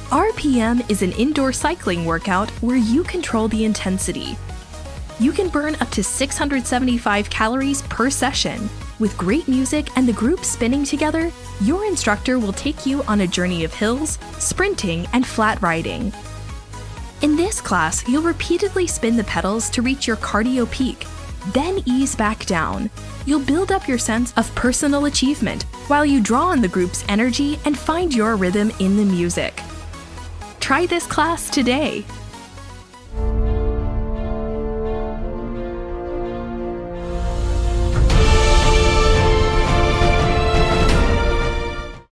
RPM is an indoor cycling workout where you control the intensity. You can burn up to 675 calories per session. With great music and the group spinning together, your instructor will take you on a journey of hills, sprinting, and flat riding. In this class, you'll repeatedly spin the pedals to reach your cardio peak, then ease back down. You'll build up your sense of personal achievement while you draw on the group's energy and find your rhythm in the music. Try this class today.